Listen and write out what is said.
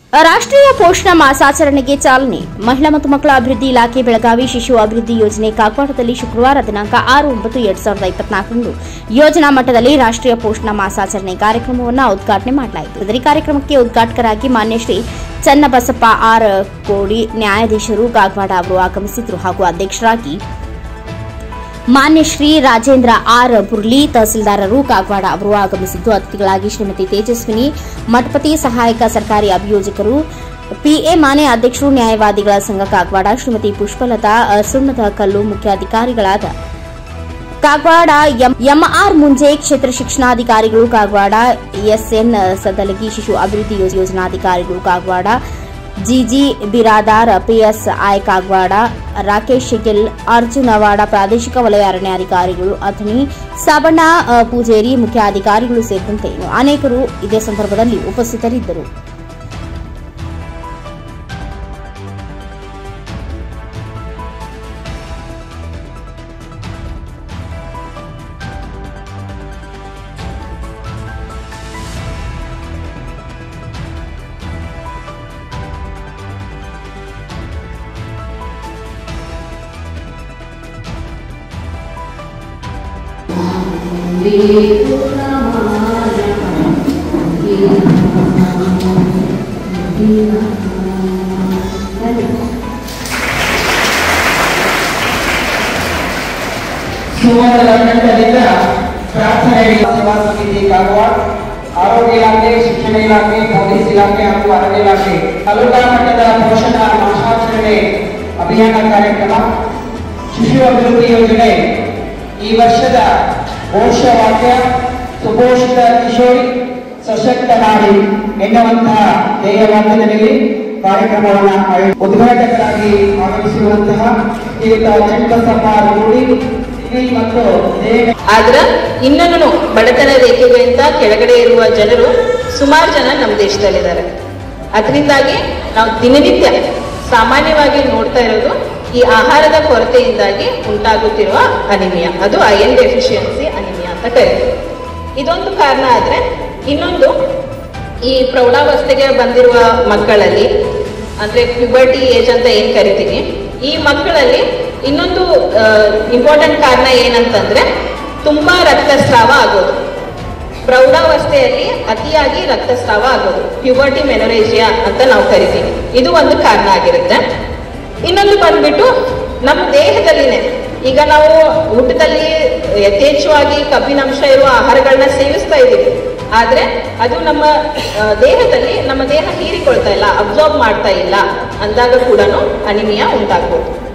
ರಾಷ್ಟ್ರೀಯ ಪೋಷಣ ಮಾಸಾಚರಣೆಗೆ ಚಾಲನೆ. ಮಹಿಳಾ ಮತ್ತು ಮಕ್ಕಳ ಅಭಿವೃದ್ಧಿ ಇಲಾಖೆ ಬೆಳಗಾವಿ ಶಿಶು ಅಭಿವೃದ್ಧಿ ಯೋಜನೆ ಕಾಗವಾಡದಲ್ಲಿ ಶುಕ್ರವಾರ ದಿನಾಂಕ 6/9/2024 ಯೋಜನಾ ಮಟ್ಟದಲ್ಲಿ ರಾಷ್ಟ್ರೀಯ ಪೋಷಣ ಮಾಸಾಚರಣೆ ಕಾರ್ಯಕ್ರಮವನ್ನು ಉದ್ಘಾಟನೆ ಮಾಡಲಾಯಿತು. ಈ ಕಾರ್ಯಕ್ರಮಕ್ಕೆ ಉದ್ಘಾಟಕರಾಗಿ ಮಾನ್ಯ ಶ್ರೀ ಚನ್ನಬಸಪ್ಪ ಆರ್ ಕೋಡಿ ನ್ಯಾಯಾಧೀಶರು ಕಾಗವಾಡ ಅವರು ಆಗಮಿಸಿದ್ರು ಹಾಗೂ ಅಧ್ಯಕ್ಷರಾಗಿ ಮಾನ್ಯ ಶ್ರೀ ರಾಜೇಂದ್ರ ಆರ್ ಬುರ್ಲಿ ತಹಸೀಲ್ದಾರರು ಕಾಗವಾಡ ಅವರು ಆಗಮಿಸಿದ್ದು, ಅತಿಥಿಗಳಾಗಿ ಶ್ರೀಮತಿ ತೇಜಸ್ವಿನಿ ಮಠಪತಿ ಸಹಾಯಕ ಸರ್ಕಾರಿ ಅಭಿಯೋಜಕರು ಪಿಎ ಮಾನೆ ಅಧ್ಯಕ್ಷರು ನ್ಯಾಯವಾದಿಗಳ ಸಂಘ ಕಾಗವಾಡ, ಶ್ರೀಮತಿ ಪುಷ್ಪಲತಾ ಸುಣ್ಣದ ಕಲ್ಲು ಮುಖ್ಯಾಧಿಕಾರಿಗಳಾದ ಕಾಗವಾಡ ಎಂಆರ್ ಮುಂಜೆ ಕ್ಷೇತ್ರ ಶಿಕ್ಷಣಾಧಿಕಾರಿಗಳು ಕಾಗವಾಡ, ಎಸ್ಎನ್ ಸದಲಗಿ ಶಿಶು ಅಭಿವೃದ್ಧಿ ಯೋಜನಾಧಿಕಾರಿಗಳು ಕಾಗವಾಡ, ಜಿಜಿ ಬಿರಾದಾರ್ ಪಿಎಸ್ಐ ಕಾಗವಾಡ, ರಾಕೇಶ್ ಗಿಲ್ ಅರ್ಜುನವಾಡ ಪ್ರಾದೇಶಿಕ ವಲಯ ಅರಣ್ಯಾಧಿಕಾರಿಗಳು ಅಥಣಿ, ಸಾಬಣ್ಣ ಪೂಜೇರಿ ಮುಖ್ಯಾಧಿಕಾರಿಗಳು ಸೇರಿದಂತೆ ಅನೇಕರು ಇದೇ ಸಂದರ್ಭದಲ್ಲಿ ಉಪಸ್ಥಿತರಿದ್ದರು. ಆರೋಗ್ಯ ಇಲಾಖೆ, ಶಿಕ್ಷಣ ಇಲಾಖೆ, ಪೊಲೀಸ್ ಇಲಾಖೆ ಹಾಗೂ ಅರಣ್ಯ ಇಲಾಖೆ ತಾಲೂಕಾ ಮಟ್ಟದ ಪೋಷಣ ಮಾಸಾಚರಣೆ ಅಭಿಯಾನ ಕಾರ್ಯಕ್ರಮ ಶಿಶು ಅಭಿವೃದ್ಧಿ ಯೋಜನೆ ಈ ವರ್ಷದ ಘೋಷವಾಕ್ಯ ಸುಪೋಷಿತ ಕಿಶೋರಿ ಸಶಕ್ತ ನಾರಿ ಎನ್ನುವಂತಹ ಧ್ಯೇಯವಾಕ್ಯದಲ್ಲಿ ಕಾರ್ಯಕ್ರಮವನ್ನು ಉದ್ಘಾಟಕರಾಗಿ ಆಗಮಿಸಿರುವಂತಹ ಶ್ರೀಯುತ ಚನ್ನಬಸಪ್ಪ ರೂಢಿ ಮತ್ತು ಆದ್ರ ಇನ್ನೂ ಬಡತನ ರೇಖೆಗಿಂತ ಕೆಳಗಡೆ ಇರುವ ಜನರು ಸುಮಾರು ಜನ ನಮ್ಮ ದೇಶದಲ್ಲಿದ್ದಾರೆ. ಅದರಿಂದಾಗಿ ನಾವು ದಿನನಿತ್ಯ ಸಾಮಾನ್ಯವಾಗಿ ನೋಡ್ತಾ ಇರೋದು ಈ ಆಹಾರದ ಕೊರತೆಯಿಂದಾಗಿ ಉಂಟಾಗುತ್ತಿರುವ ಅನಿಮಿಯಾ, ಅದು ಐರನ್ ಡೆಫಿಷಿಯನ್ಸಿ ಅನಿಮಿಯಾ ಅಂತ ಕರೀತೀವಿ. ಇದೊಂದು ಕಾರಣ ಆದ್ರೆ ಇನ್ನೊಂದು ಈ ಪ್ರೌಢಾವಸ್ಥೆಗೆ ಬಂದಿರುವ ಮಕ್ಕಳಲ್ಲಿ ಅಂದ್ರೆ ಪ್ಯೂಬರ್ಟಿ ಏಜ್ ಅಂತ ಏನ್ ಕರಿತೀವಿ, ಈ ಮಕ್ಕಳಲ್ಲಿ ಇನ್ನೊಂದು ಇಂಪಾರ್ಟೆಂಟ್ ಕಾರಣ ಏನಂತಂದ್ರೆ ತುಂಬಾ ರಕ್ತಸ್ರಾವ ಆಗೋದು. ಪ್ರೌಢಾವಸ್ಥೆಯಲ್ಲಿ ಅತಿಯಾಗಿ ರಕ್ತಸ್ರಾವ ಆಗೋದು, ಪ್ಯೂಬರ್ಟಿ ಮೆನೊರೇಜಿಯಾ ಅಂತ ನಾವು ಕರಿತೀವಿ. ಇದು ಒಂದು ಕಾರಣ ಆಗಿರುತ್ತೆ. ಇನ್ನೊಂದು ಬಂದ್ಬಿಟ್ಟು ನಮ್ಮ ದೇಹದಲ್ಲಿನೇ ಈಗ ನಾವು ಊಟದಲ್ಲಿ ಯಥೇಚ್ಛವಾಗಿ ಕಬ್ಬಿನಾಂಶ ಇರುವ ಆಹಾರಗಳನ್ನ ಸೇವಿಸ್ತಾ ಇದ್ದೀವಿ, ಆದ್ರೆ ಅದು ನಮ್ಮ ದೇಹದಲ್ಲಿ ನಮ್ಮ ದೇಹ ಹೀರಿಕೊಳ್ತಾ ಇಲ್ಲ, ಅಬ್ಸಾರ್ಬ್ ಮಾಡ್ತಾ ಇಲ್ಲ ಅಂದಾಗ ಕೂಡ ಅನಿಮಿಯಾ ಉಂಟಾಗ್ಬೋದು.